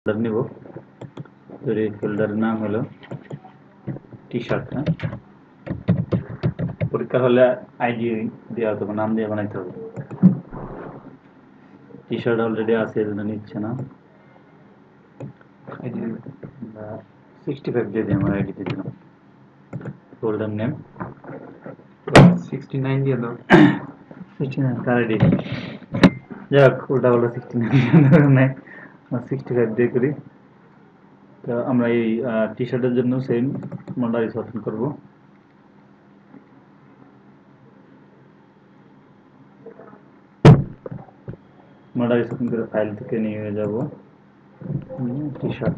Folder নিব। তৈরি ফোল্ডারের নাম হলো টি শার্ট। পরীক্ষা হলে আইডি দেওয়া হবে, নাম দিয়ে বানাইতে হবে। টি শার্ট অলরেডি আছে, এজন্য নিচ্ছে না। 65 দিয়ে দিই, আমার আইডি দিয়ে দিলাম। ফোল্ডার নেম 69 দিয়ে দাও। 69 কার আইডি? যাক, উল্টা পাল্টা 69 নেই, 65 দিয়ে করি। তো আমরা এই টি শার্টের জন্য সেম মডারিস ওপেন করব। মডারিস ওপেন করে ফাইল থেকে নিয়ে যাব টি শার্ট।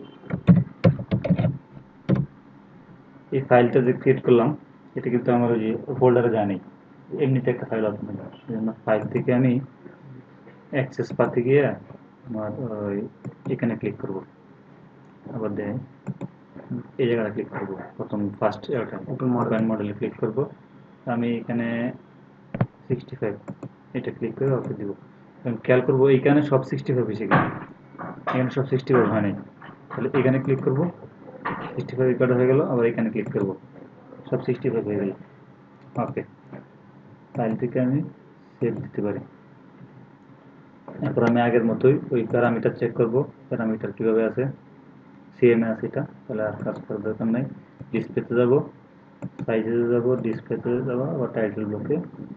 এই ফাইলটা যে ক্রিয়েট করলাম, এটা কিন্তু আমার ওই যে ফোল্ডারে যায়নি, এমনিতে একটা ফাইল ওপেন হলো। সেই জন্য ফাইল থেকে আমি অ্যাক্সেস পাতে গিয়ে আমার এখানে ক্লিক করব। আবার দেয় এই জায়গাটা ক্লিক করব, প্রথম ফার্স্ট ওপেন মডেলে ক্লিক করব। আমি এখানে 65 এটা ক্লিক করে ওকে দিব। খেয়াল করবো এইখানে সব 65 এসে গেছে, এখানে সব 65 হয়নি। তাহলে এখানে ক্লিক করব, 65 রেকর্ড হয়ে গেল। আবার এখানে ক্লিক করব, সব 65 হয়ে গেল। ওকে, ফাইল থেকে আমি সেভ দিতে পারি। এরপর আমি আগের মতোই ওই প্যারামিটার চেক করব। প্যারামিটার কীভাবে আছে, সিএমএ আছে এটা, তাহলে আর কাজ করার দরকার নেই। ডিসপ্লেতে যাব, সাইজে যাব, ডিসপ্লেতে যাব, আবার টাইটেল ব্লকে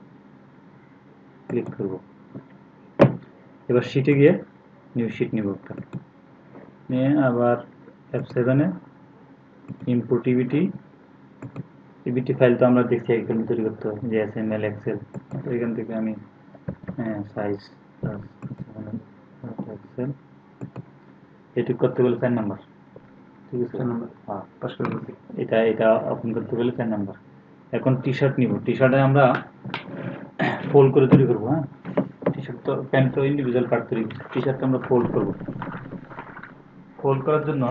ক্লিক করব। এবার শিটে গিয়ে নিউ শিট নিব একটা নিয়ে, আবার F7-এ ইম্পোর্ট ইবিটি ফাইল তো আমরা দেখছি একদম তৈরি করতে হবে, যে এসএমএল এক্সেল। এখান থেকে আমি সাইজ এক্সেল এটুক করতে গেলে 4 নাম্বার, ঠিক আছে। হ্যাঁ, এটা ওপেন করতে গেলে 4 নাম্বার। এখন টি শার্ট নিব। টি শার্টে আমরা ফোল্ড করে তৈরি করবো। হ্যাঁ, টি শার্ট তো প্যান্ট তো ইন্ডিভিজুয়াল পার্ট তৈরি, টি শার্টটা আমরা ফোল্ড করবো। ফোল্ড করার জন্য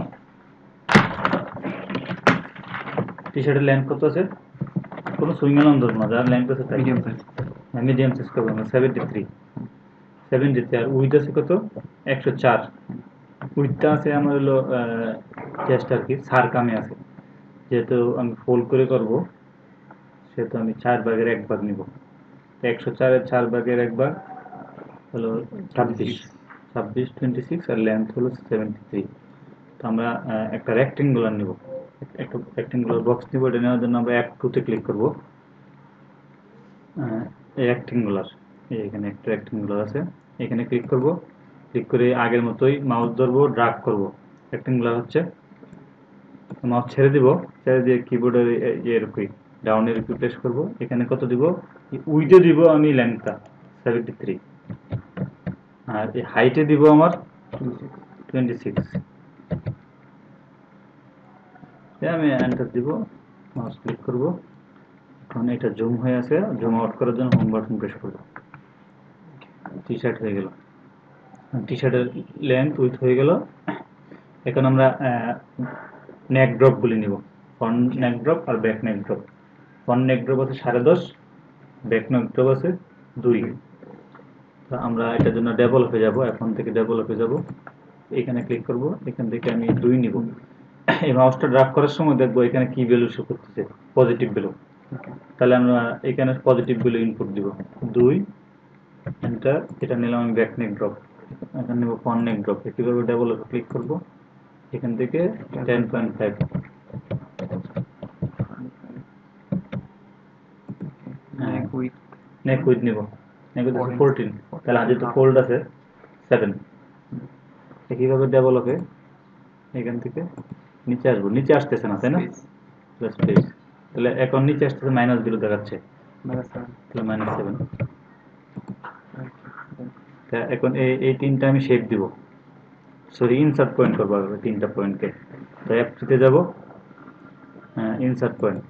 টি শার্টের লেন্থ কত আছে, কোনো সুইং এলাম ধরবো না, যার লেন্থ আছে তাই মিডিয়াম সাইজ করবো আমরা 73 আর উইথ আছে কত 104। উইথটা আছে আমার হলো চেস্ট আর কি, সার কামে আছে। যেহেতু আমি ফোল্ড করে করবো, সেহেতু আমি 4/1 নিব। 104-এর 4/1 হলো 26, 26 আর লেন্থ হলো 73। তো আমরা একটা রেক্টেঙ্গুলার নিব, একটা রেক্টেঙ্গুলার বক্স নিব। এটা নেওয়ার জন্য আমরা F2-তে ক্লিক করব। রেক্টেঙ্গুলার, এখানে একটা রেক্টেঙ্গুলার আছে, এখানে ক্লিক করব। ক্লিক করে আগের মতোই মাউস ধরবো, ড্রাগ করব। রেক্টেঙ্গুলার হচ্ছে, মাউস ছেড়ে দিব, ছেড়ে দিয়ে কিবোর্ডের এরকম ডাউনের উপর প্রেস করব। এখানে কত দিব, উইডে দিব আমি লেন্থটা 73, আর এই হাইটে দিব আমার 26। আমি এন্টার দিব, মাউস ক্লিক করব। এখন এটা জুম হয়ে আছে, জুম আউট করার জন্য হোম বাটন প্রেস করব। টি শার্ট হয়ে গেল, টি শার্টের লেন্থ উইথ হয়ে গেল। এখন আমরা নেক ড্রপগুলি নিব, ফ্রন্ট নেক ড্রপ আর back neck drop. Front neck drop আছে 10.5, ব্যাক নেক ড্রপ আছে 2। তো আমরা এটার জন্য ডেভেলপে যাব, এখন থেকে ডেভেলপে যাব, এখানে ক্লিক করব। এখান থেকে আমি 2 নিব। এই মাউসটা ড্রাগ করার সময় দেখবো এখানে কি ভ্যালু শো করতেছে, পজিটিভ ভ্যালু। তাহলে আমরা এখানে পজিটিভ ভ্যালু ইনপুট দিব 2, এন্টার। এটা নিলাম আমি ব্যাক নেক ড্রপ। এখন নেব ফ্রন্ট নেক ড্রপ। কীভাবে ডেভেলপে ক্লিক করব, এখান থেকে 10.5 নেক উইথ নিব। নেক উইথ 14, তাহলে আজ তো ফোল্ড আছে 7। একইভাবে ডেভেলপে এখান থেকে নিচে আসবো, নিচে আসতেছে না তাই না, স্পেস। তাহলে এখন নিচে আসতেছে -0 দেখাচ্ছে, তাহলে -7। এখন এই তিনটা আমি শেপ দিব, সরি ইনসার্ট পয়েন্ট করবো তিনটা পয়েন্টকে। তো F3-তে যাব, insert point,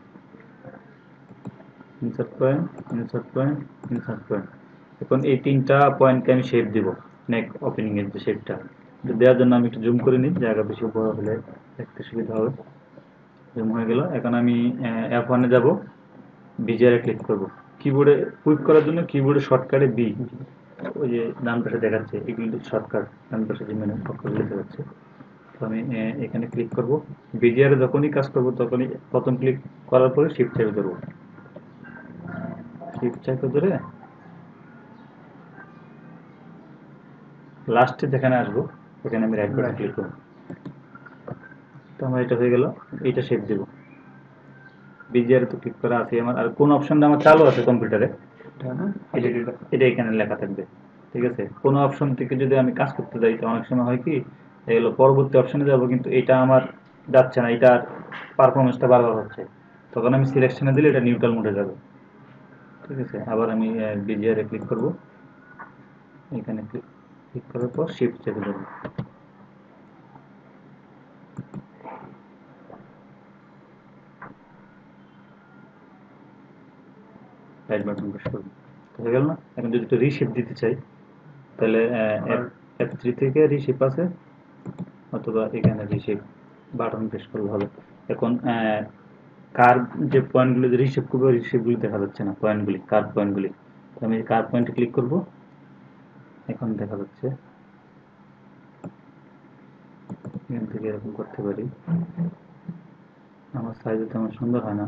insert point, insert point, insert point. এখন এই তিনটা পয়েন্টকে আমি শেপ দিব, নেক ওপেনিং এর যে শেপটা দেওয়ার জন্য আমি একটু জুম করে নিই, জায়গা বেশি বড় হলে দেখতে সুবিধা হবে। জুম হয়ে গেল। এখন আমি F1-এ যাব, বিজিআরে ক্লিক করব। কিবোর্ডে কুইক করার জন্য কিবোর্ডে শর্টকাটে বি, ওই যে ডান পাশে দেখাচ্ছে এগুলো শর্টকাট, ডান পাশে যে মেনু অক্ষরগুলো দেখাচ্ছে। তো আমি এখানে ক্লিক করব। বিজিআর যখনই কাজ করব তখনই প্রথম ক্লিক করার পরে শিফট চেপে ধরবো, শিফট চেপে ধরে লাস্টে যেখানে আসবো সেখানে আমি রাইট বাটন ক্লিক করব। তো আমার এটা হয়ে গেল, এইটা শেপ দেবো। বিজিআর তো ক্লিক করা আছে আমার, আর কোন অপশনটা আমার চালু আছে কম্পিউটারে এটা এখানে লেখা থাকবে। ঠিক আছে, কোনো অপশন থেকে যদি আমি কাজ করতে যাই তো অনেক সময় হয় কি এগুলো পরবর্তী অপশনে যাব, কিন্তু এটা আমার যাচ্ছে না, এটার পারফরমেন্সটা বারবার হচ্ছে, তখন আমি সিলেকশনে দিলে এটা নিউট্রাল মোডে যাবে। ঠিক আছে, আবার আমি বিজিআর ক্লিক করব, এখানে ক্লিক করার পর শিফট চেপে দেবো। রাইট বাটন প্রেস করব, হয়ে গেল না? এখন যদি একটু রিশেপ দিতে চাই তাহলে F3 থেকে রিশেপ আছে, অথবা এখানে রিশেপ বাটন প্রেস করলে হবে। এখন কার যে পয়েন্টগুলো যে রিশেপ করবো রিশেপগুলি দেখা যাচ্ছে না, পয়েন্টগুলি কার পয়েন্টগুলি। তো আমি কার পয়েন্টে ক্লিক করব, এখন দেখা যাচ্ছে। এখান থেকে এরকম করতে পারি, আমার সাইজে তেমন সুন্দর হয় না।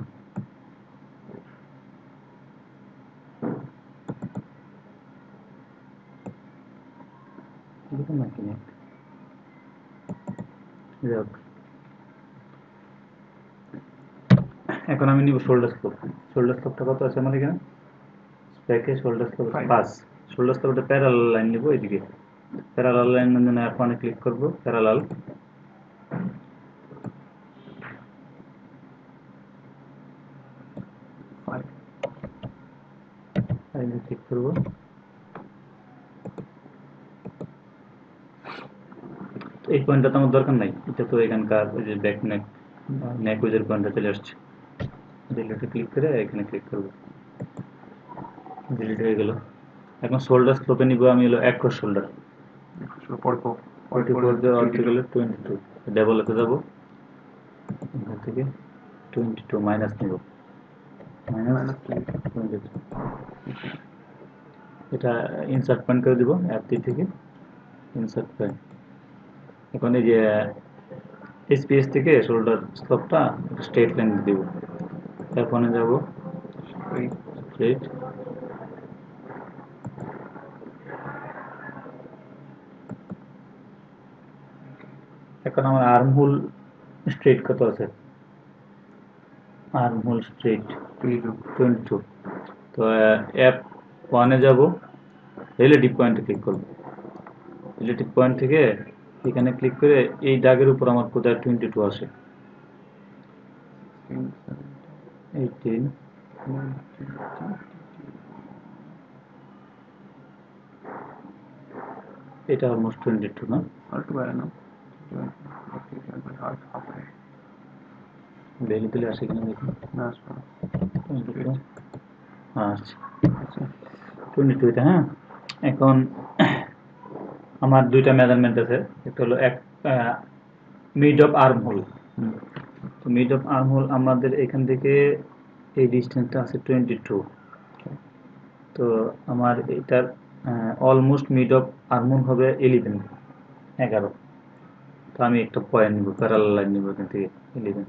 দেখুন না কিনে যাক। এখন আমি নিব শোল্ডার স্লোপ। শোল্ডার স্লোপটা কত আছে আমার এখানে? স্প্যাকে শোল্ডার স্লোপ 5। শোল্ডার স্লোপটা প্যারালাল লাইন নিব এদিকে। প্যারালাল লাইন জন্য F1 ক্লিক করব, প্যারালাল। ক্লিক করব, এই পয়েন্টটা তো আমার দরকার নাই, এটা তো এখানকার ওই যে ব্যাক নেক নেক উইজের পয়েন্টটা চলে আসছে। ডিলিটে ক্লিক করে এখানে ক্লিক করব, ডিলিট হয়ে গেল। এখন শোল্ডার স্লোপে নিব আমি হলো অ্যাক্রস শোল্ডার, 22 ডেভেলপে যাব, এখান থেকে 22 মাইনাস নিব, মাইনাস 22। এটা ইনসার্ট পয়েন্ট করে দিব F3 থেকে ইনসার্ট পয়েন্ট। এখন এই যে এসপিএস থেকে শোল্ডার স্লোপটা স্ট্রেট লাইন দিব, F1 যাব, স্ট্রেট। এখন আমার আর্ম হোল স্ট্রেট কত আছে? Arm hole straight 22। তো F1 যাব, রিলেটিভ পয়েন্টে ক্লিক করব। রিলেটিভ পয়েন্ট থেকে এখানে ক্লিক করে এই দাগের উপর আমার কোথায় 22 আসে, 18। এটা অলমোস্ট 22 না? ভ্যালু দিলে আসে কিনা দেখুন। আচ্ছা 22 তে। হ্যাঁ, এখন আমার দুইটা মেজারমেন্ট আছে, একটা হলো মিড অফ আর্ম হোল। তো মিড অফ আর্ম হোল আমাদের এখান থেকে এই ডিস্টেন্সটা আছে 22। তো আমার এটার almost mid of arm hole হবে 11। তো আমি একটা পয়েন্ট নিব, প্যারালাল লাইন নিব এখান থেকে 11।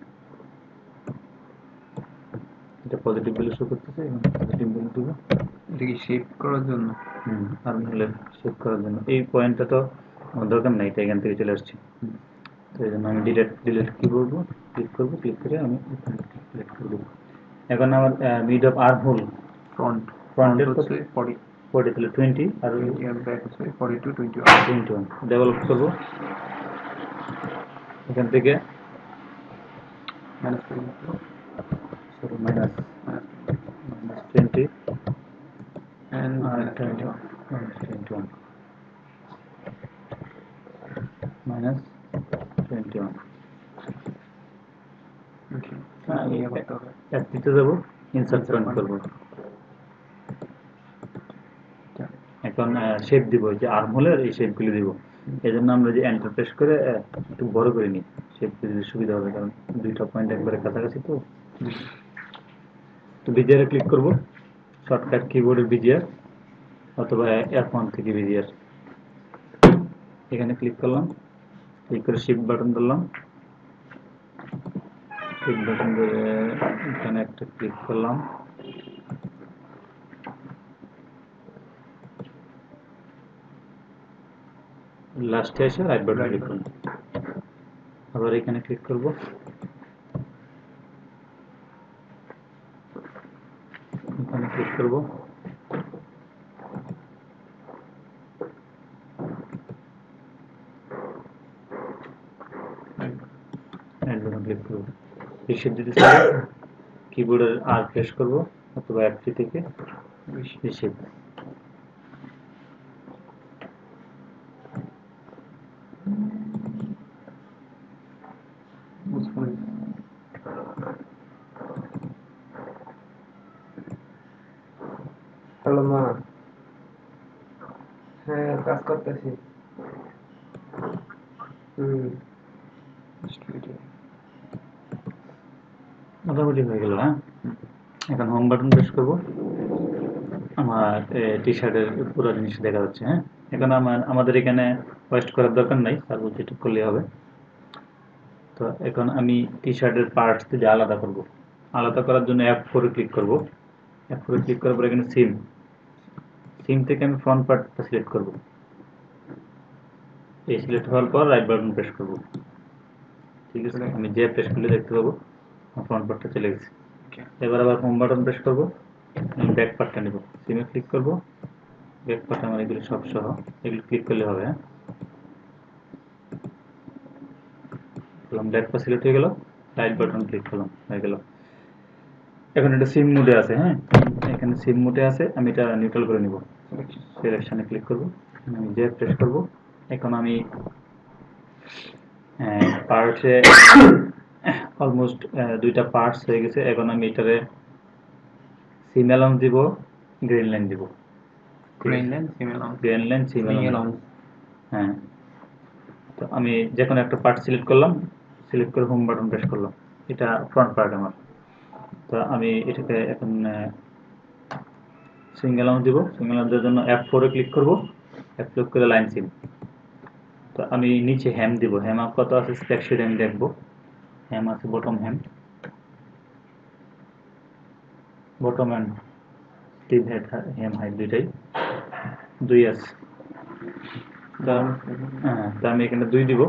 এটা পজিটিভ ভ্যালু শো করতেছে, এবং পজিটিভ ভ্যালু দিব। এটা কি শেপ করার জন্য? আর্ম হোলের শেপ করার জন্য। এই পয়েন্টটা তো আমার দরকার নাই, এটা এখান থেকে চলে আসছে। তো এই জন্য আমি ডিলিট কি করবো, ক্লিক করবো, ক্লিক করে আমি সিলেক্ট করে দেবো। এখন আমার মিড অফ আর্ম হোল ফ্রন্টের হচ্ছে 40, তাহলে 20, আর ব্যাক হচ্ছে 42 21 ডেভেলপ করবো। এখান থেকে মাইনাস মাইনাস 20 and আর minus 21 21 মাইনাস 21। আমি দিতে যাবো, ইনসার্ট পয়েন্ট করবো। এখন শেপ দিব, যে আর্ম হোলের এই শেপগুলি দিব। এই জন্য আমরা যে এন্টার প্রেস করে একটু বড় করে নিই, শেপ দিতে সুবিধা হবে, কারণ দুইটা পয়েন্ট একবারে কাছাকাছি। তো বিজিআর ক্লিক করব, শর্টকাট কিবোর্ডের বিজিআর। অথবা F1 থেকে বেরিয়ার। এখানে ক্লিক করলাম, ক্লিক করে শিফট বাটন ধরলাম, শিফট বাটন ধরে এখানে একটা ক্লিক করলাম, লাস্টে এসে রাইট বাটন ক্লিক করলাম, আবার এখানে ক্লিক করব, এখানে ক্লিক করব, রাইট বাটন ক্লিক করব। রিসেট দিতে চাই কিবোর্ডের আর প্রেস করব অথবা F3 থেকে রিসেট। হ্যালো মা, হ্যাঁ কাজ করতেছি। মোটামুটি হয়ে গেল। হ্যাঁ, এখন হোম বাটন প্রেস করব, আমার টি শার্টের পুরো জিনিস দেখা যাচ্ছে। হ্যাঁ, এখন আমাদের এখানে ওয়েস্ট করার দরকার নাই, তার বলতে একটু করলেই হবে। তো এখন আমি টি শার্টের পার্টস থেকে আলাদা করব। আলাদা করার জন্য F4 ক্লিক করব। F4 ক্লিক করার পর এখানে সিম থেকে আমি ফ্রন্ট পার্টটা সিলেক্ট করব। এই সিলেক্ট হওয়ার পর রাইট বাটন প্রেস করব। ঠিক আছে, আমি যে প্রেস করলে দেখতে পাবো ফ্রন্ট পার্টটা চলে গেছে। এবার আবার হোম বাটন প্রেস করব, আমি ব্যাক পার্টটা নেব, সিমে ক্লিক করব, ব্যাক পার্ট আমার এগুলো সব সহ এগুলো ক্লিক করলে হবে। হ্যাঁ, ব্যাক পার্ট সিলেক্ট হয়ে গেল, রাইট বাটন ক্লিক করলাম, হয়ে গেল। এখন এটা সিম মোডে আছে। হ্যাঁ, এখানে সিম মোডে আছে, আমি এটা নিউট্রাল করে নিব। সিলেকশনে ক্লিক করব, আমি যে প্রেস করব। এখন আমি পার্টসে অলমোস্ট দুইটা পার্টস হয়ে গেছে। এখন আমি এটারে সিম অ্যালাউন্স দিব, গ্রিন লাইন দিব। Green line, seam allowance. হ্যাঁ, তো আমি যে কোনো একটা পার্ট সিলেক্ট করলাম, সিলেক্ট করে হোম বাটন প্রেস করলাম। এটা ফ্রন্ট পার্ট আমার। তো আমি এটাকে এখন সুইং অ্যালাউন্স দিব। সুইং অ্যালাউন্সের জন্য F4 ক্লিক করব, ক্লিক করে লাইন সিম। তো আমি নিচে হ্যাম দিব, হ্যাম কত আছে স্প্যাকশিট আমি দেখবো। হ্যাম আছে bottom hem, bottom and sleeve head hem height দুইটাই 2 আছে। হ্যাঁ, তো আমি এখানে 2 দিব।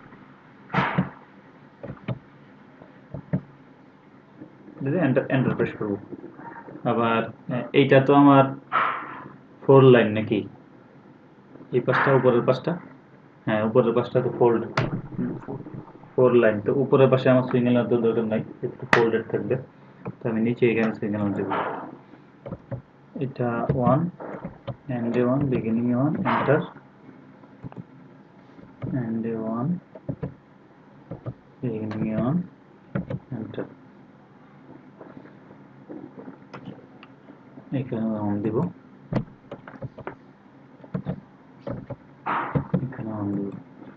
এন্টার প্রেস করব। আবার এইটা তো আমার 4 লাইন নাকি, এই পাশটা উপরের পাশটা, হ্যাঁ উপরের পাশটা তো ফোল্ড 4 লাইন। তো উপরের পাশে আমার সুইং এলাউন্স দরকার নাই, একটু ফোল্ডেড থাকবে। তো আমি নিচে এখানে সুইং এলাউন্স দেব। এটা 1 এন্ডে 1 বিগিনিং 1 এন্টার, এন্ডে 1 বিগিনিং 1 এন্টার। এখানে 1 দিব, এখানে 1 দিব,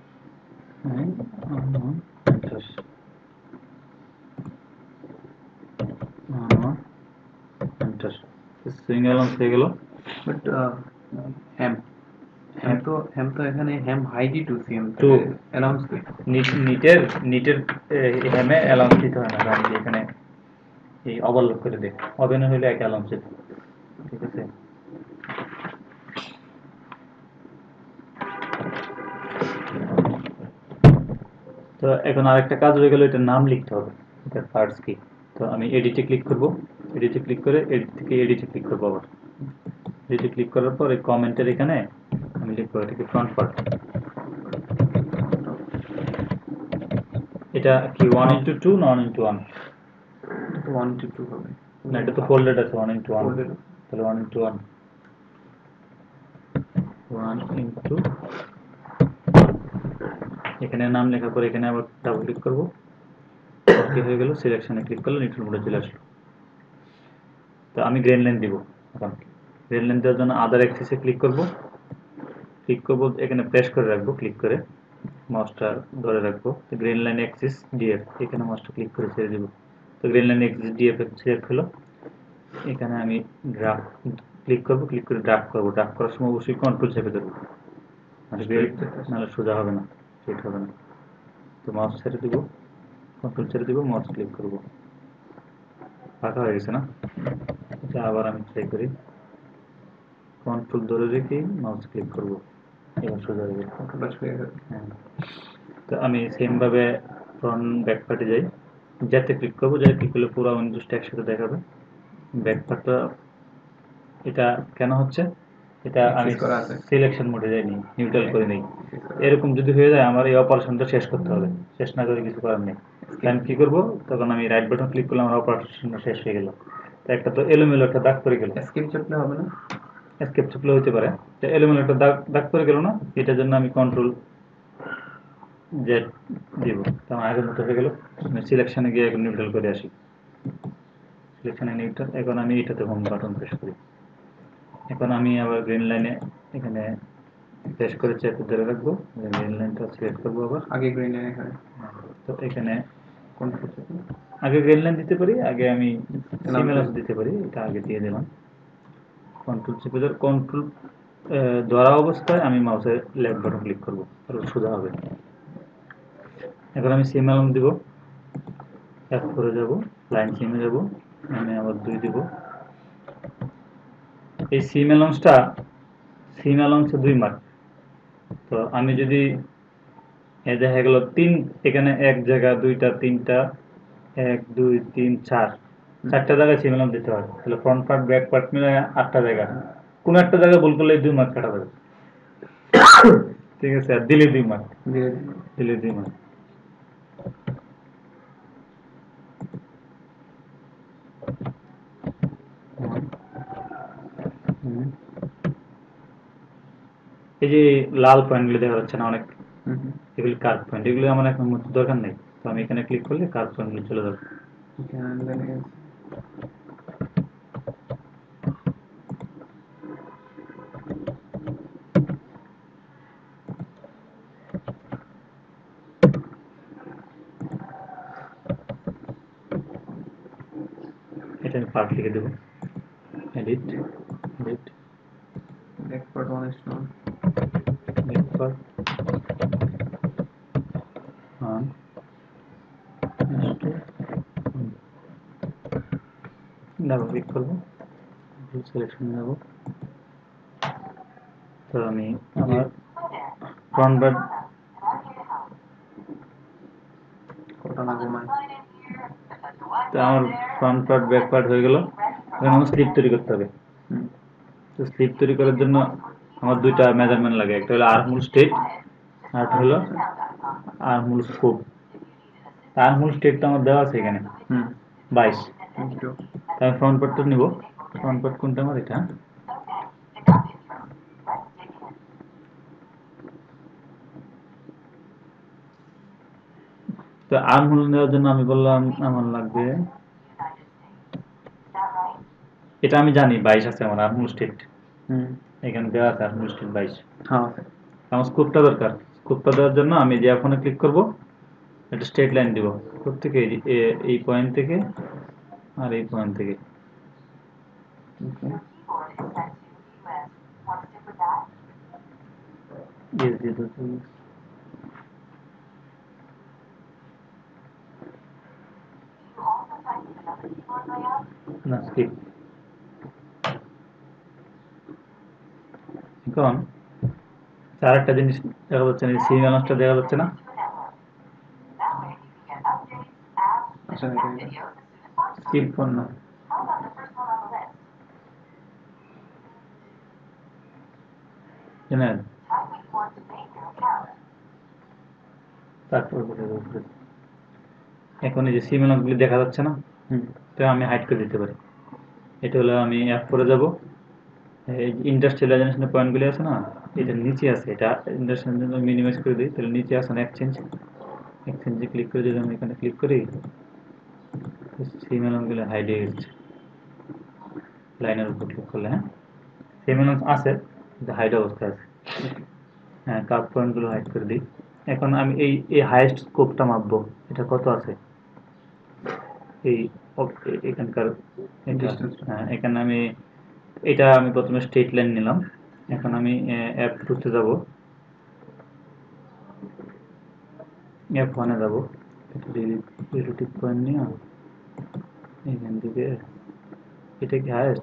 এন্টার, এন্টার। সুইং এলাউন্স হয়ে গেল। বাট হ্যাম হ্যাম তো এখানে hem height two cm two allowance কই? নিটের হ্যামে অ্যালাউন্স দিতে হয় না, কারণ কি এখানে এই ওভারলোড করে দেয়, ওভেনে হইলে এক অ্যালাউন্স দিতে। ঠিক আছে, তো এখন আরেকটা কাজ হয়ে গেল, এটার নাম লিখতে হবে, এটার পার্টস কি। তো আমি এডিটে ক্লিক করব, এডিটে ক্লিক করে এডিট থেকে এডিটে ক্লিক করবো। আবার এডিটে ক্লিক করার পর এই কমেন্টের এখানে আমি লিখবো এটাকে ফ্রন্ট পার্ট। এটা কি 1:2 না 1:1? 1:2 হবে না, এটা তো ফোল্ডেড আছে 1:1, তাহলে 1:1, 1:1। এখানে নাম লেখার পর এখানে আবার ডাবল ক্লিক করবো, ওকে হয়ে গেল। সিলেকশনে ক্লিক করলে নিউট্রাল মোডে চলে আসলো। তো আমি গ্রেন লাইন দিব। এখন গ্রেন লাইন দেওয়ার জন্য আদার অ্যাক্সিসে ক্লিক করব, এখানে প্রেস করে রাখবো, ক্লিক করে মাউসটা ধরে রাখবো। তো গ্রেন লাইন অ্যাক্সিস ডিএফ, এখানে মাউসটা ক্লিক করে ছেড়ে দেবো। তো green line axis DF select হলো। এখানে আমি গ্রাফ ক্লিক করবো, ক্লিক করে ড্রাফট করবো। ড্রাফট করার সময় অবশ্যই কন্ট্রোল চেপে ধরবো, নাহলে সোজা হবে না, ঠিক হবে না। তো মাউস ছেড়ে দিব, কন্ট্রোল ছেড়ে দিব, মাউস ক্লিক করবো। ফাঁকা হয়ে গেছে না? আচ্ছা, আবার আমি ট্রাই করি। কন্ট্রোল ধরে রেখে মাউস ক্লিক করবো, এবার সোজা হয়ে গেছে। হ্যাঁ, তো আমি সেম ভাবে ফ্রন্ট ব্যাক পার্টে যাই, যাতে ক্লিক করবো, যাতে ক্লিক করলে পুরো উইন্ডোজটা একসাথে দেখাবে। ব্যাক পার্টটা এটা কেন হচ্ছে, এটা আমি সিলেকশন মোডে যাইনি, নিউট্রাল করে নেই। এরকম যদি হয়ে যায় আমার এই অপারেশনটা শেষ করতে হবে, শেষ না করে কিছু করার নেই। আমি কি করবো, তখন আমি রাইট বাটন ক্লিক করলাম, আমার অপারেশনটা শেষ হয়ে গেল। তো একটা তো এলোমেলো একটা দাগ করে গেল, এসকেপ চাপলে হবে না? এসকেপ চাপলে হইতে পারে, তো এলোমেলো একটা দাগ দাগ করে গেল না, এটার জন্য আমি কন্ট্রোল জেড দিব। তো আমার আগের মতো হয়ে গেল। সিলেকশনে গিয়ে এখন নিউট্রাল করে আসি, সিলেকশনে নিউট্রাল। এখন আমি এটাতে হোম বাটন প্রেস করি। এখন আমি আবার গ্রিন লাইনে এখানে প্রেস করে চেপে ধরে রাখবো, গ্রিন লাইনটা সিলেক্ট করবো আবার। আগে গ্রিন লাইন এখানে তো এখানে কন্ট্রোল চেপে আগে গ্রিন লাইন দিতে পারি, আগে আমি সিমেলাস দিতে পারি, এটা আগে দিয়ে দিলাম। কন্ট্রোল চেপে ধরে কন্ট্রোল ধরা অবস্থায় আমি মাউসের লেফট বাটন ক্লিক করবো, তাহলে সোজা হবে। এখন আমি সিমেলাম দিব, অ্যাপ করে যাব, লাইন সিমে যাব, আমি আবার 2 দিব। এই সিম অ্যালাউন্সে 2 মার্ক। তো আমি যদি দেখা গেল 3, এখানে এক জায়গা 2টা 3টা 1 2 3 4 4টা জায়গায় সিম অ্যালাউন্স দিতে হয়, তাহলে ফ্রন্ট পার্ট ব্যাক পার্ট মিলে 8টা জায়গা। কোনো একটা জায়গায় ভুল করলে 2 মার্ক কাটা যাবে। ঠিক আছে, আর দিলে 2 মার্ক, দিলে 2 মার্ক। এই যে লাল পয়েন্টগুলো দেখা যাচ্ছে না অনেক, এগুলি কার্ভ পয়েন্ট, এগুলো আমার এখন দরকার নেই। তো আমি এখানে ক্লিক করলে কার্ভ পয়েন্টগুলো চলে যাবে। এটা আমি পার্ট লিখে দেবো, edit edit backward 1:1 back part 1:1 double click করবো, সিলেকশন নেব। তো আমি আমার ফ্রন্ট পার্ট কটা না ঘুমায় তো আমার ফ্রন্ট পার্ট ব্যাক পার্ট হয়ে গেল। এখন আমার স্লিপ তৈরি করতে হবে। তো স্লিপ তৈরি করার জন্য আমার 2টা মেজারমেন্ট লাগে, একটা হলো আর্মহোল স্টেট, আর একটা হলো আর্মহোল স্কোপ। আর্মহোল স্টেটটা আমার দেওয়া আছে এখানে 22। তো আমি ফ্রন্ট পার্টটা নিব, ফ্রন্ট পার্ট কোনটা আমার, এটা। তো আর্মহোল নেওয়ার জন্য আমি বললাম আমার লাগবে, এটা আমি জানি 22 আছে আমার আর্মহোল স্টেট, এখানে দেওয়া আছে আর্মহোল স্টেট 22। আমার স্কোপটা দরকার, স্কোপটা দেওয়ার জন্য আমি যে ফোনে ক্লিক করব, একটা স্ট্রেট লাইন দিব প্রত্যেকে এই পয়েন্ট থেকে আর এই পয়েন্ট থেকে। Yes, দিয়ে দাও তো। না, skip। এখন আরেকটা জিনিস দেখা যাচ্ছে না, সিম অ্যালাউন্সটা দেখা যাচ্ছে না। স্কিপ ফোন না, জানেন, তারপর এখন এই যে সিম অ্যালাউন্সগুলি দেখা যাচ্ছে না, তো আমি হাইড করে দিতে পারি। এটা হলো আমি অ্যাপ করে যাব, এই ইন্ডাস্ট্রিয়ালাইজেশনের পয়েন্টগুলি আছে না, এটা নিচে আছে, এটা ইন্ডাস্ট্রিয়াল মিনিমাইজ করে দিই, তাহলে নিচে আছে না এক্সচেঞ্জে ক্লিক করে যদি আমি এখানে ক্লিক করি, সিম অ্যালাউন্সগুলো হাইড হয়ে গেছে লাইনের উপর ক্লিক করলে। হ্যাঁ, সিম অ্যালাউন্স আছে কিন্তু হাইড অবস্থায় আছে। হ্যাঁ, কার্ভ পয়েন্টগুলো হাইড করে দিই। এখন আমি এই হাইয়েস্ট স্কোপটা মাপবো, এটা কত আছে এই এখানকার। হ্যাঁ, এখানে আমি এটা আমি প্রথমে স্ট্রেট লাইন নিলাম। এখন আমি F2 তে যাব, F1 এ যাব, রিলেটিভ পয়েন্ট নিয়ে এখান থেকে এটা কি হাইয়েস্ট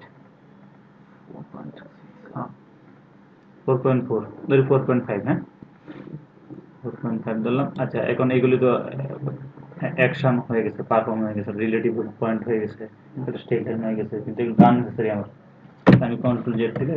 4.6 4.4 ধরি 4.5, হ্যাঁ 4.5 ধরলাম। আচ্ছা এখন এগুলি তো অ্যাকশন হয়ে গেছে, পারফর্ম হয়ে গেছে, রিলেটিভ পয়েন্ট হয়ে গেছে, এটা স্টেট লাইন হয়ে গেছে, কিন্তু এগুলো আননেসেসারি আমার। আমি কন্ট্রোল জেড থেকে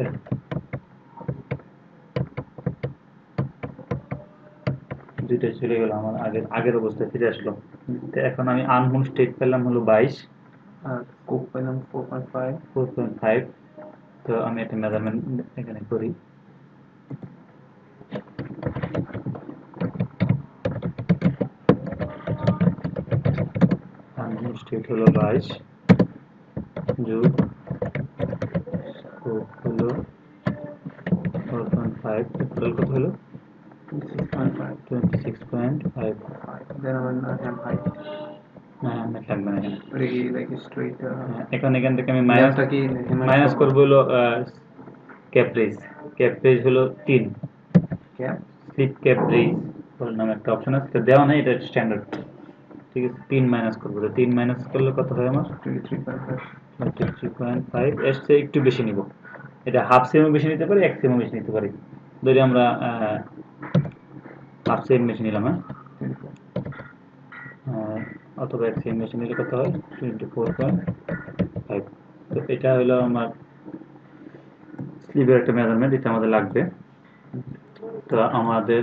দুইটাই চলে গেল, আমার আগের অবস্থায় ফিরে আসলো। তো এখন আমি আনহোম স্টেট পেলাম হলো 22, আর স্কোপ পেলাম 4.5। 4.5। তো আমি একটা মেজারমেন্ট এখানে করি। আনহোম স্টেট হলো 22 যোগ স্কোপ হলো 4.5, টোটাল কত হলো 26.5। 26.5। দেন আমার হ্যাম হাইট হ্যাঁ লাগবে না এখানে। ওটা কি লাইক স্ট্রেট হ্যাঁ, এখান থেকে আমি লেন্থটা কি মাইনাস করবো হলো ক্যাপ্রিজ। ক্যাপ্রিজ হলো 3, ক্যাপ স্লিপ ক্যাপ্রিজ ওর নামে একটা অপশন আছে, তো দেওয়া নেই, এটা স্ট্যান্ডার্ড। ঠিক আছে, 3 মাইনাস করবো, তো 3 মাইনাস করলে কত হয় আমার 23.5। 23.5। এর চেয়ে একটু বেশি নিব, এটা হাফ সেমও বেশি নিতে পারি, 1 সেমও বেশি নিতে পারি। ধরি আমরা হাফ সেম বেশি নিলাম, হ্যাঁ 24। অথবা 1 সেম বেশি নিলে কত হয় 24.5। তো এটা হলো আমার স্লিভের একটা মেজারমেন্ট, এটা আমাদের লাগবে। তো আমাদের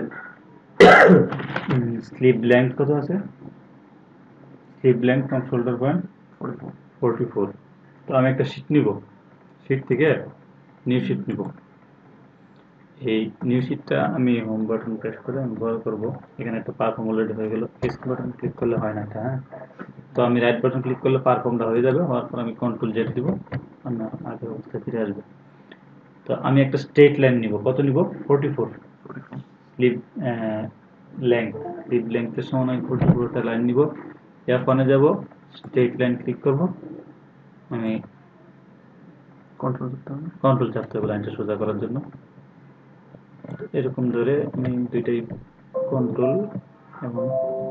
স্লিভ লেংথ কত আছে, sleeve length from shoulder point 44। 44। তো আমি একটা শীট নিব, শীট থেকে নিউ শীট নিব। এই নিউ শীটটা আমি হোম বাটন প্রেস করে আমি বড় করব। এখানে একটা পারফর্ম অলরেডি হয়ে গেল, এস্ক বাটন ক্লিক করলে হয় না এটা, হ্যাঁ। তো আমি রাইট বাটন ক্লিক করলে পারফর্মটা হয়ে যাবে, হওয়ার পর আমি কন্ট্রোল জেড দিব, আমার আগের অবস্থায় ফিরে আসবে। তো আমি একটা স্ট্রেট লাইন নিব, কত নিব 44 স্লিভ লেংথ। স্লিভ লেংথের সমান আমি 44টা লাইন নিব। F1 এ যাব, স্ট্রেট লাইন ক্লিক করব, আমি কন্ট্রোল করতে হবে। কন্ট্রোল চাপতে হবে লাইনটা সোজা করার জন্য। এরকম ধরে আমি দুইটাই কন্ট্রোল এবং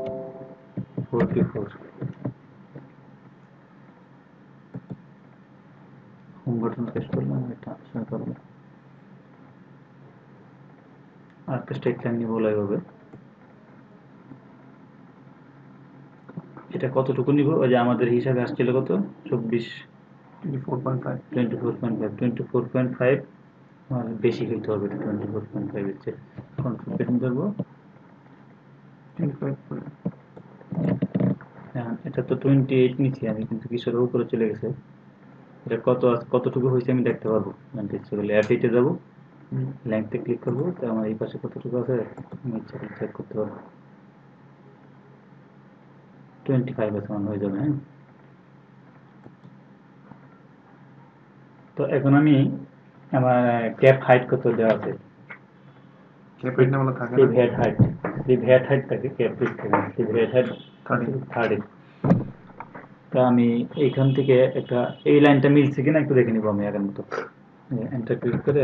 44 হোম বাটন প্রেস করলাম, এটা আসলে করবো। আর একটা স্ট্রেট লাইন নিব এইভাবে। এটা কতটুকু নিব, ওই যে আমাদের হিসাবে আসছিল কত 24.5। 24.5 বেশি হইতে হবে, 24.5 এর চেয়ে। কন্ট্রোল পেন ধরবো, 25 করে। হ্যাঁ এটা তো 28 নিচ্ছি আমি, কিন্তু কিসের উপরে চলে গেছে। এটা কতটুকু হয়েছে আমি দেখতে পারবো, জানতে ইচ্ছে করলে F8 এ যাবো, লেংথে ক্লিক করবো, তো আমার এই পাশে কতটুকু আছে আমি ইচ্ছা করে চেক করতে পারবো। 25 আছে, আমার হয়ে যাবে, হ্যাঁ। তো এখন আমি আমার ক্যাপ হাইট কত দেওয়া আছে, ক্যাপ হাইট না বলা থাকে না। Sleeve head height, sleeve head height থাকে, ক্যাপ থাকে, স্লিভ হেড হাইট 30। তা আমি এইখান থেকে একটা এই লাইনটা মিলছে কিনা একটু দেখে নিব আমি আগের মতো। এন্টার ক্লিক করে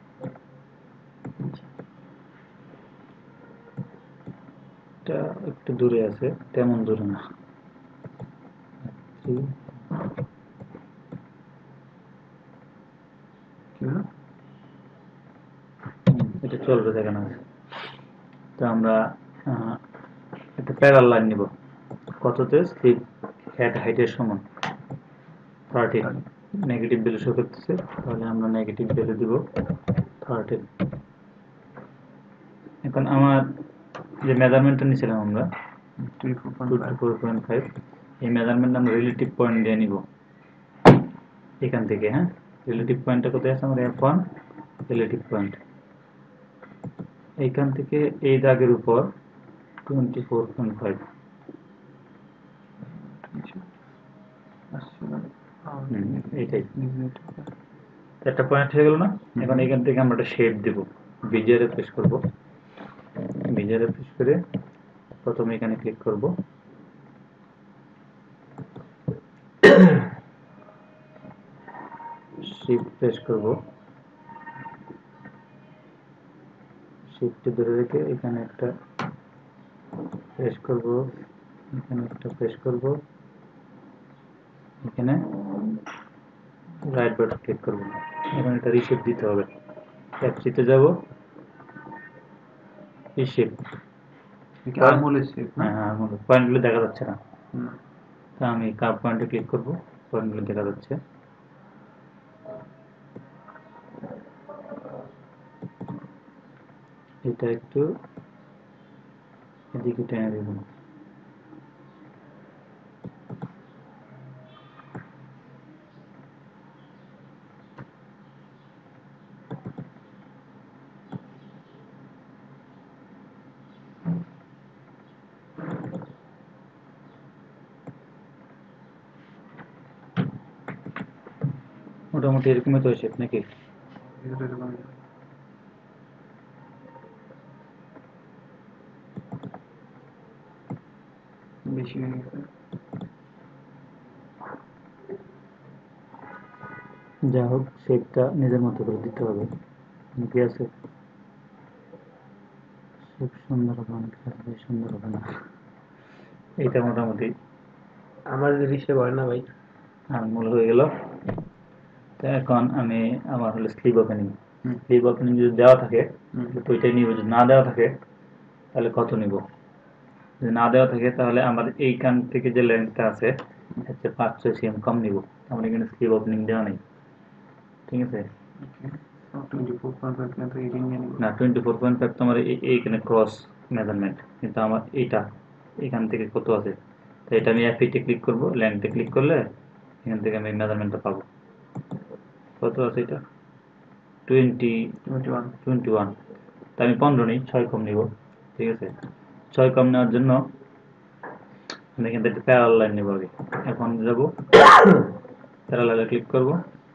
এটা একটু দূরে আছে, তেমন দূরে না। এটা চলবে, দেখেন আছে। তো আমরা একটা প্যারাল লাইন নিব, কততে স্লিপ হেড হাইটের সমান 30। নেগেটিভ ভ্যালু শো করতেছে, তাহলে আমরা নেগেটিভ ভ্যালু দিব 30। এখন আমার যে মেজারমেন্টটা নিয়েছিলাম আমরা 24.5, এই মেজারমেন্ট আমরা রিলেটিভ পয়েন্ট দিয়ে নিব এখান থেকে, হ্যাঁ। রিলেটিভ পয়েন্টটা কোথায় আছে আমার F1 রিলেটিভ পয়েন্ট, এইখান থেকে এই দাগের উপর 24.5। এইটাই একটা পয়েন্ট হয়ে গেল না। এখন এখান থেকে আমরা একটা শেপ দেব, বিজিআরে প্রেস করব, বিজিআরে প্রেস করে প্রথমে এখানে ক্লিক করব, শিফট প্রেস করব, শিফট ধরে রেখে এখানে একটা প্রেস করব, এখানে একটা প্রেস করব, এখানে রাইট বাটন ক্লিক করব। এখন এটা রিসেট দিতে হবে। ক্যাপচিতে যাব, রিসেট। কি আর্মহোলের শেপ না? হ্যাঁ, পয়েন্টগুলো দেখা যাচ্ছে না, হুম। তা আমি কার্ভ পয়েন্টে ক্লিক করব, পয়েন্টগুলো দেখা যাচ্ছে। এটা একটু এদিকে টেনে দেব। মোটামুটি এরকমই তো শেপ নাকি? এটা এরকম। বেশি হয়ে গেছে। যা হোক, শেপটা নিজের মতো করে দিতে হবে। কি আছে, শেপ সুন্দর হবে, অনেক সুন্দর হবে না। এটা মোটামুটি আমার যে রিসেপ হয় না ভাই। আনমোল হয়ে গেল। তো এখন আমি আমার হলো স্লিভ ওপেনিং। হুম। স্লিভ ওপেনিং যদি দেওয়া থাকে হুম। তো ওইটাই নিব, যদি না দেওয়া থাকে তাহলে কত নিব। যদি না দেওয়া থাকে তাহলে আমার এইখান থেকে যে লেন্থটা আছে হচ্ছে 500 cm কম নিব। আমার এখানে স্লিভ ওপেনিং দেওয়া নেই, ঠিক আছে? ওকে। 24.5 না তো 18 নিয়ে নিব। না, 24.5 তো আমার এইখানে ক্রস মেজারমেন্ট, কিন্তু আমার এইটা এখান থেকে কত আছে, তো এটা আমি F8 ক্লিক করব, লেন্থে ক্লিক করলে এখান থেকে আমি মেজারমেন্টটা পাবো। কত আছে এটা? 21। 21। তা আমি 15 নিই, 6 কম নিব, ঠিক আছে? 6 কম নেওয়ার জন্য আমি এখান থেকে প্যারাল লাইন নেব আগে। এখন যাব প্যারালালে ক্লিক করব,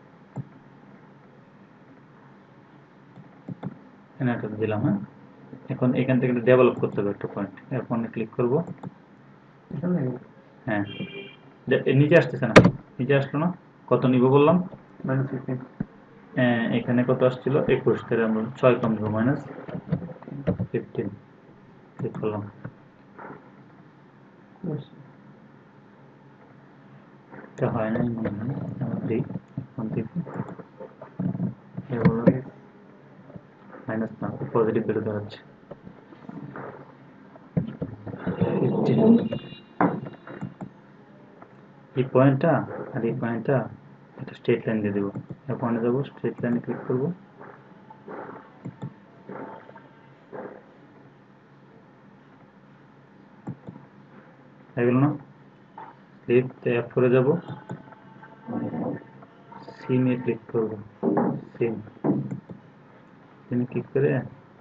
এখানে একটা দিলাম। হ্যাঁ, এখন এখান থেকে ডেভেলপ করতে হবে একটা পয়েন্ট, এখন ক্লিক করব। এখানে হ্যাঁ, নিচে আসতেছে না, নিচে আসলো না। কত নিব বললাম? -15। এখানে কত আসছিল? 21, তাহলে আমরা 6 কম নিব, -15 ক্লিক করলাম। এটা হয় নাই মনে হয়, আবার দিই এখন থেকে। মাইনাস না, পজিটিভ ভ্যালু দেখাচ্ছে 15। এই পয়েন্টটা আর এই পয়েন্টটা একটা স্ট্রেট লাইন দিয়ে দেবো। পয়েন্টে যাবো, স্ট্রেট লাইনে ক্লিক করবো, হয়ে গেল না? স্লিপতে F4 যাবো, সিমে ক্লিক করবো, সিমে ক্লিক করে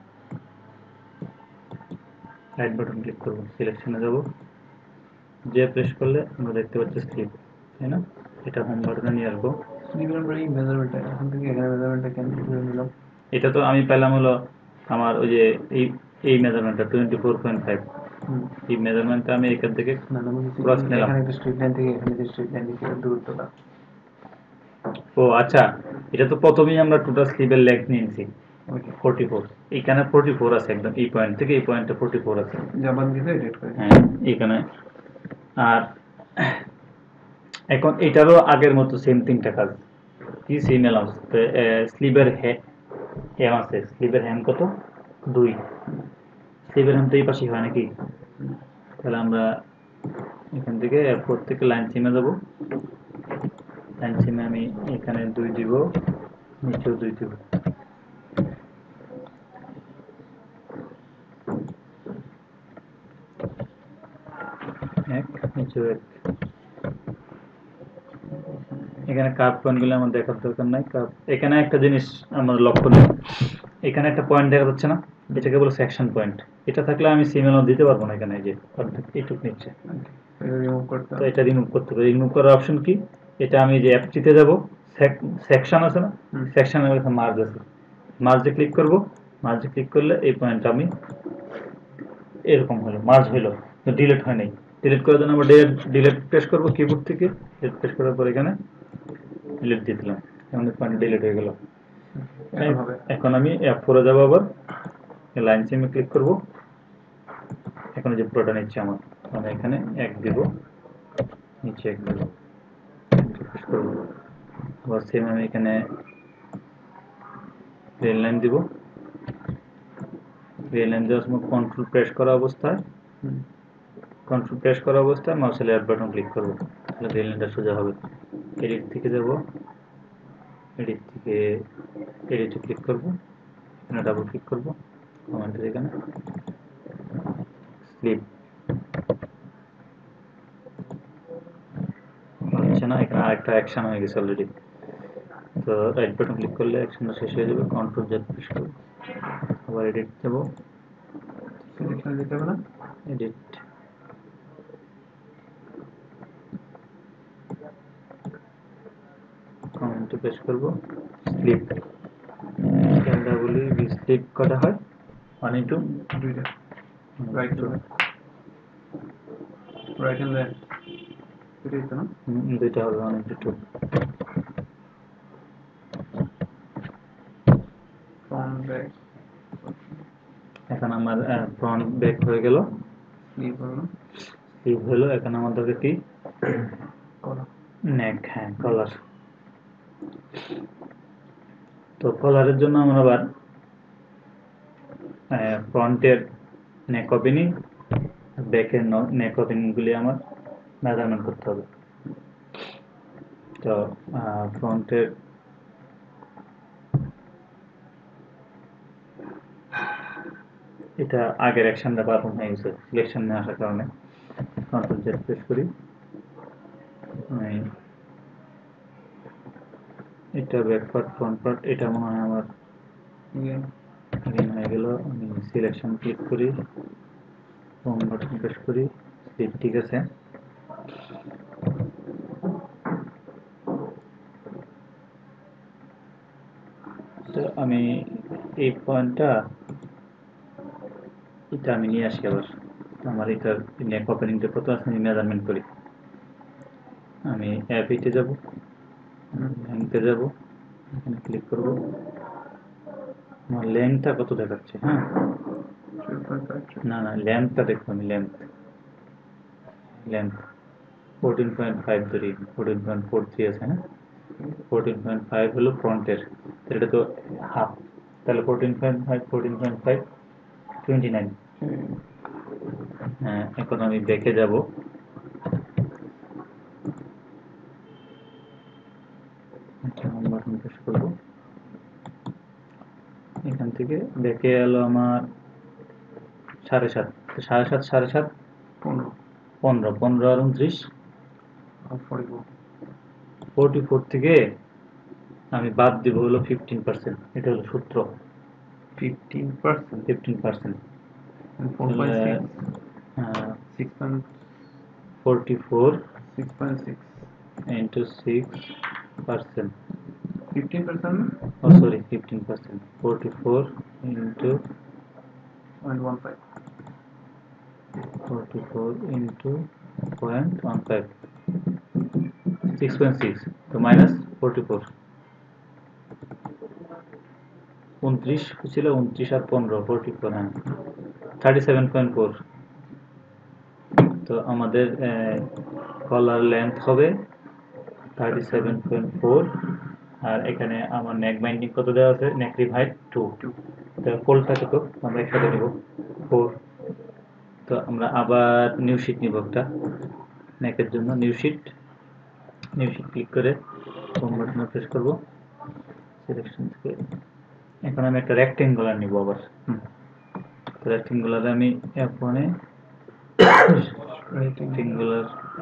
রাইট বাটন ক্লিক করবো, সিলেকশনে যাব, যে প্রেস করলে আমরা দেখতে পাচ্ছি স্লিপ, তাই না? এটা হোম বাটনে নিয়ে আসবো। স্লিভের আমরা এই মেজারমেন্টটা এখান থেকে এখানে মেজারমেন্টটা কেন করে নিলাম? এটা তো আমি পেলাম হলো আমার ওই যে এই মেজারমেন্টটা 24.5। এই মেজারমেন্টটা আমি এখান থেকে না না বুঝেছি, ক্রস নিলাম। এখানে একটা স্ট্রেট লাইন থেকে এখানে যে স্ট্রেট লাইন থেকে দূরত্বটা। ও আচ্ছা, এটা তো প্রথমেই আমরা টোটাল স্লিভের লেগ নিয়েছি ওকে। 44, এইখানে 44 আছে, একদম এই পয়েন্ট থেকে এই পয়েন্টে 44 আছে। জাপান দিতে এডিট করে। হ্যাঁ, এখানে। আর এখন এটারও আগের মতো সেম 3টা কাজ, কি সেম অ্যালাউন্স। স্লিভের হ্যাম আছে, স্লিভের হ্যাম কত? 2। স্লিভের হ্যাম তো এই পাশেই হয় নাকি? তাহলে আমরা এখান থেকে F4 থেকে লাইন সিমে যাব, লাইন সিমে আমি এখানে 2 দিব, নিচেও 2 দিব। এক, নিচেও এক। এখানে কার্ভ পয়েন্টগুলো আমার দেখার দরকার নাই। এখানে একটা জিনিস আমার লক্ষ্য নেই, এখানে একটা পয়েন্ট দেখা যাচ্ছে না, এটাকে বলে সেকশন পয়েন্ট। এটা থাকলে আমি সিমেলও দিতে পারবো না এখানে, যে এইটুক নিচ্ছে, রিমুভ করতে তো এটা রিমুভ করতে হবে। রিমুভ করার অপশন কি? এটা আমি যে F3-তে যাব, সেকশন আছে না, সেকশনের মধ্যে মার্জ আছে, মার্জে ক্লিক করব। মার্জে ক্লিক করলে এই পয়েন্টটা আমি এরকম হলো, মার্জ হলো, ডিলিট হয় নাই। ডিলিট করার জন্য আমরা ডিলিট প্রেস করবো কিবোর্ড থেকে, ডিলিট প্রেস করার পর এখানে ডিলিট দিয়ে দিলাম। এমন পয়েন্ট ডিলিট হয়ে গেল। এখন হবে এখন আমি F4 এ যাবো, আবার লাইন সিমে ক্লিক করব। এখন যে পুরোটা নিচ্ছে আমার, আমি এখানে 1 দিব, নিচে 1 দিব, রিফ্রেশ করব। আবার সেম আমি এখানে রেল লাইন দিব। রেল লাইন দেওয়ার সময় কন্ট্রোল প্রেস করা অবস্থায় মাউসের লেফট বাটন ক্লিক করব, তাহলে রেল লাইনটা সোজা হবে। এডিট থেকে যাব, এডিটে ক্লিক করব, এখানে ডাবল ক্লিক করব, কমেন্টের এখানে স্লিপ হচ্ছে না, এখানে আরেকটা অ্যাকশন হয়ে গেছে অলরেডি। তো রাইট বাটন ক্লিক করলে অ্যাকশনটা শেষ হয়ে যাবে, কন্ট্রোল জেড প্রেস করব, আবার এডিট দেব, সিলেকশন দিতে হবে না, এডিট কমেন্টে প্রেস করব, স্লিপ ক্যামেরা বলি স্লিপ কটা হয় 1 ইন্টু দুইটা right to right and left, এটাই তো না, দুইটা হবে 1 ইন্টু 2। ফ্রন্ট ব্যাক এখন আমার ফ্রন্ট ব্যাক হয়ে গেল, স্লিপ হলো না, স্লিপ হলো। এখন আমাদেরকে কি কলা নেক, হ্যাঁ কলার। তো কলারের জন্য আমরা আবার ফ্রন্টের নেক ওপেনিং, ব্যাকের নেক ওপেনিং গুলি আমার মেজারমেন্ট করতে হবে। তো ফ্রন্টের এটা আগের অ্যাকশনটা পারফর্ম হয়ে গেছে সিলেকশন নিয়ে আসার কারণে। কন্ট্রোল জেড প্রেস করি, এটা ব্যাক পার্ট ফ্রন্ট পার্ট, এটা মনে হয় আমার গ্রিন হয়ে গেল। আমি সিলেকশন ক্লিক করি, হোম বাটন প্রেস করি, স্লিপ ঠিক আছে। তো আমি এই পয়েন্টটা এটা আমি নিয়ে আসি আবার, আমার এটার নেক ওপেনিংটা কত আছে আমি মেজারমেন্ট করি। আমি অ্যাপ-তে যাব, লেংথে যাব, এখানে ক্লিক করব, আমার লেংথটা কত দেখাচ্ছে, হ্যাঁ না লেন্থটা দেখো, আমি লেন্থ 14.5 ধরি, 14.43 আছে, হ্যাঁ 14.5 হলো ফ্রন্টের, এটা তো হাফ, তাহলে 14.5 29। হ্যাঁ, এখন আমি ব্যাকে যাব, বাটন প্রেস করব, এখান থেকে ব্যাকে এলো আমার 7.5, 7.5 7.5 15 15 আর 29 44 থেকে আমি বাদ দিব হলো 15%, এটা হলো সূত্র 15%, 15%, 4.6, 44 6.6 into 6%, 15% oh sorry 15%, 44 into 0.15, 44 into 0.15, 6.6, তো মাইনাস 44, 29 ছিল, 29 আর 15 44, হ্যাঁ 37.4। তো আমাদের কলার লেন্থ হবে 37.4, আর এখানে আমার নেক বাইন্ডিং কত দেওয়া আছে, নেক রিপ হাইট 2, তো ফোল্ডটা কত আমরা একসাথে নিব 4। তো আমরা আবার নিউ শিট নিব একটা নেকের জন্য, নিউ শিট ক্লিক করে হোম বাটনে প্রেস করব, সিলেকশন থেকে এখন আমি একটা রেক্টেঙ্গুলার নিব আবার। রেক্টেঙ্গুলারে আমি F1 এ রেক্টেঙ্গুলার,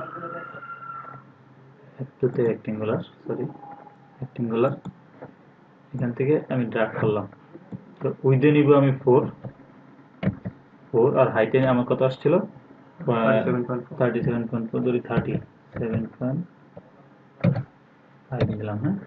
F2 তে রেক্টেঙ্গুলার, সরি রেক্টেঙ্গুলার, এখান থেকে আমি ড্র্যাগ করলাম। তো উইডে নিব আমি 4, আর হাইটে আমার কত আসছিল 37.4, ধরি 37.5 দিলাম, হ্যাঁ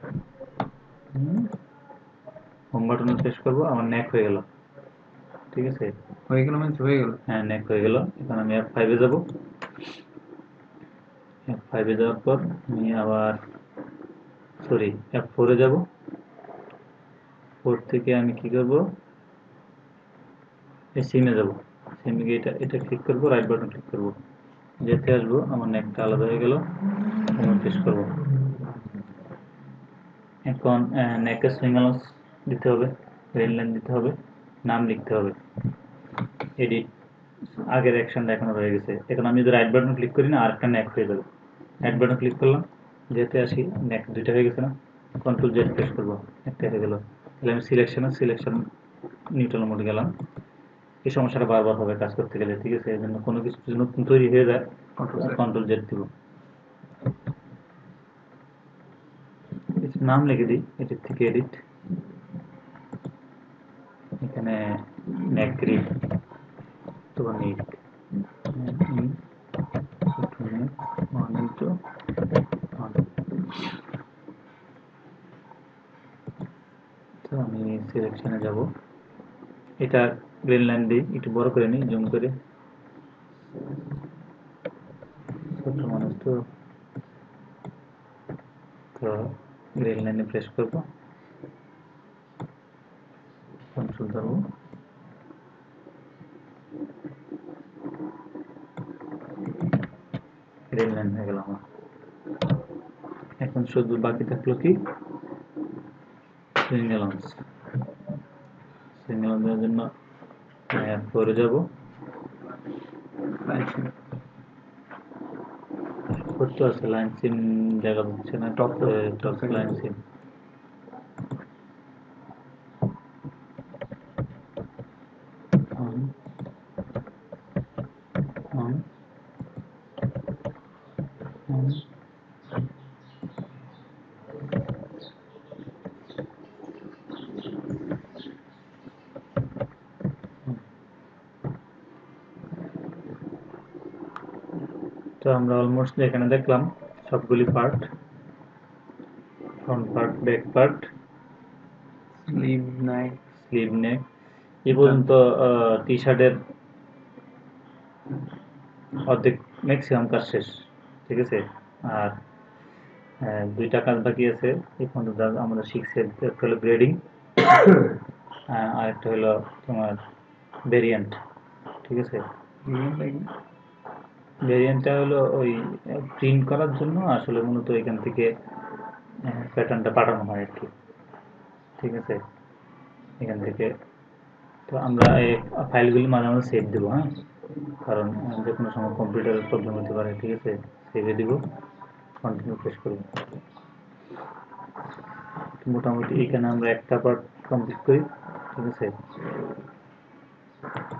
হোম বাটনে প্রেস করব, আমার নেক হয়ে গেল, ঠিক আছে হয়ে গেল, মানে হয়ে গেল, হ্যাঁ নেক হয়ে গেল। এখন আমি F5 এ যাব, F5 এ যাওয়ার পর আমি আবার সরি F4 এ যাব, 4 থেকে আমি কি করব, এই সিমে যাব, সিমে গিয়ে এটা ক্লিক করব, রাইট বাটন ক্লিক করব, যেতে আসবো, আমার নেকটা আলাদা হয়ে গেল, প্রেস করব। এখন নেকের সুইং অ্যালাউন্স দিতে হবে, রেল লাইন দিতে হবে, নাম লিখতে হবে, এডিট, আগের অ্যাকশনটা এখনো রয়ে গেছে। এখন আমি যদি রাইট বাটন ক্লিক করি না, আরেকটা নেক হয়ে যাবে। রাইট বাটন ক্লিক করলাম, যেতে আসি, নেক দুইটা হয়ে গেছে না, কন্ট্রোল জেড প্রেস করবো, একটা হয়ে গেল। তাহলে আমি সিলেকশন নিউট্রাল মোডে গেলাম। এই সমস্যাটা বারবার হবে কাজ করতে গেলে, ঠিক আছে? এই জন্য কোনো কিছু যদি নতুন তৈরি হয়ে যায়, কন্ট্রোল জেড দিব। নাম লিখে দিই, এটির থেকে এডিট, এখানে নেক গ্রিড অথবা নিট, তো আমি সিলেকশনে যাব, এটা গ্রিন লাইন দিই, একটু বড় করে নিই, জুম করে, ছোট মানুষ তো, গ্রিন লাইনে প্রেস করব, কন্ট্রোল ধরবো, গ্রিন লাইন হয়ে গেল আমার। এখন শুধু বাকি থাকলো কি, সুইং অ্যালাউন্স। সুইং অ্যালাউন্সের জন্য F4 যাব, করতে আছে লাইন সিম জায়গা হচ্ছে না, top line seam, on on on, তো আমরা অলমোস্ট এখানে দেখলাম সবগুলি part, front part, back part, sleeve neck, sleeve neck, এই পর্যন্ত টি শার্টের অর্ধেক ম্যাক্সিমাম কাজ শেষ, ঠিক আছে? আর দুইটা কাজ বাকি আছে এই পর্যন্ত আমরা শিখছি, একটা হলো গ্রেডিং, আর একটা হলো তোমার ভেরিয়েন্ট, ঠিক আছে? ভেরিয়েন্টটা হলো ওই প্রিন্ট করার জন্য, আসলে মূলত এখান থেকে প্যাটার্নটা পাঠানো হয় আর কি, ঠিক আছে? এখান থেকে তো আমরা এই ফাইলগুলি মাঝে মাঝে সেভ দেবো, হ্যাঁ, কারণ যে কোনো সময় কম্পিউটারের প্রবলেম হতে পারে, ঠিক আছে? সেভে দিব, কন্টিনিউ প্রেস করব। মোটামুটি এখানে আমরা একটা পার্ট কমপ্লিট করি, ঠিক আছে?